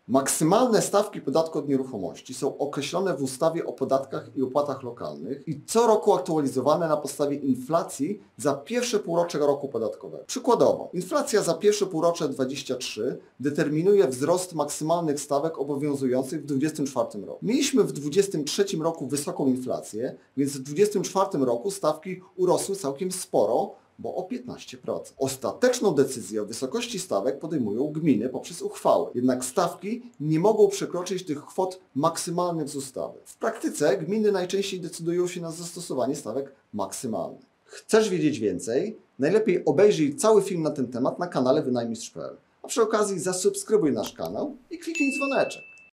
Maksymalne stawki podatku od nieruchomości są określone w ustawie o podatkach i opłatach lokalnych i co roku aktualizowane na podstawie inflacji za pierwsze półrocze roku podatkowego. Przykładowo, inflacja za pierwsze półrocze 2023 determinuje wzrost maksymalnych stawek obowiązujących w 2024 roku. Mieliśmy w 2023 roku wysoką inflację, więc w 2024 roku stawki urosły całkiem sporo, bo o 15%. Ostateczną decyzję o wysokości stawek podejmują gminy poprzez uchwały. Jednak stawki nie mogą przekroczyć tych kwot maksymalnych z ustawy. W praktyce gminy najczęściej decydują się na zastosowanie stawek maksymalnych. Chcesz wiedzieć więcej? Najlepiej obejrzyj cały film na ten temat na kanale wynajmistrz.pl. A przy okazji zasubskrybuj nasz kanał i kliknij dzwoneczek.